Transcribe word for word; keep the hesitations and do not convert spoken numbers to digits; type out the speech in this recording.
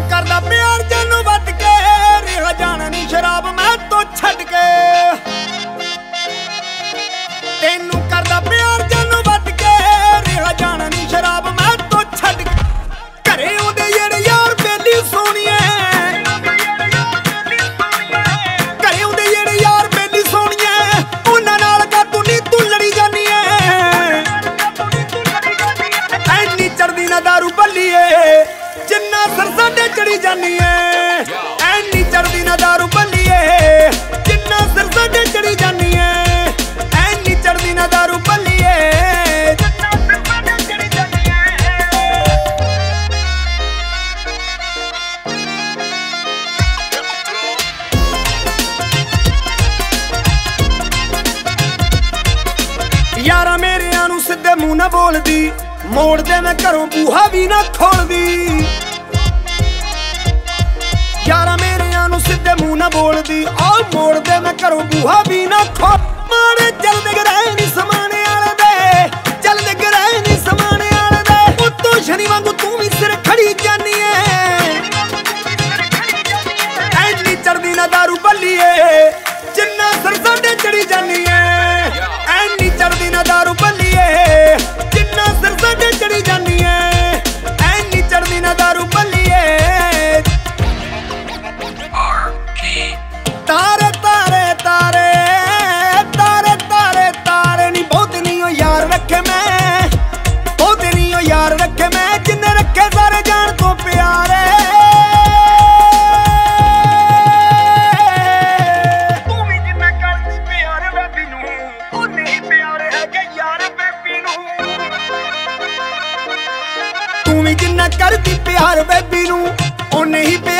करदा प्यार जानू वट के रिहा जाना नी शराब मैं तो छड़ के तेनू करदा प्यार जानू वट के रिहा जाना नी शराब मैं तो छड़ के घरे ओदे जेड़े यार बेली सोहणिए घरे ओदे जेड़े यार बेली सोहणिए उन्हां नाल का तू नी तू लड़ी जानी है ऐनी चढ़दी ना दारू बल्लीए जिन्ना सिर साडे चढ़ी जानी है ऐनी चढ़दी ना दारू बल्लीए जिन्ना सिर साडे चढ़ी जानी है ऐनी चढ़दी ना दारू बल्लीए जिन्ना सिर साडे चढ़ी जानी है। यारा मेरिया नू सिद्धे मुंह ना बोलदी मोड़ दे मैं घरों बूहा भी ना खोलदी यारा मेरिया नू सिद्धे मुंह ना बोलदी आ मोड़ दे मैं घरों बूहा भी ना खोल मारे चलदे गराए नी समाने आले दे चलदे गराए नी समाने आले दे उत्तों शनि वांगू तू भी सिर खड़ी जानी है ऐनी चढ़दी ना दारू बल्लीए जिन्ना सिर साडे चढ़ी जानी है ऐनी चढ़दी ना दारू बल्लीए जिन्ना सिर साडे चढ़ी जानी है ऐनी चढ़दी ना दारू बल्लीए। तारे तारे तारे तारे तारे तारे नी बहुत नहीं हो यार रखे मैं बहुत नहीं हो यार रखे मैं जिन्ने रखे सारे जान तो प्यारे तू भी जिन्ना करदी प्यार बेबी नू उन्ने ही प्यार है कि यार बेबी नू तू भी जिन्ना करदी प्यार बेबी नू उन्ने ही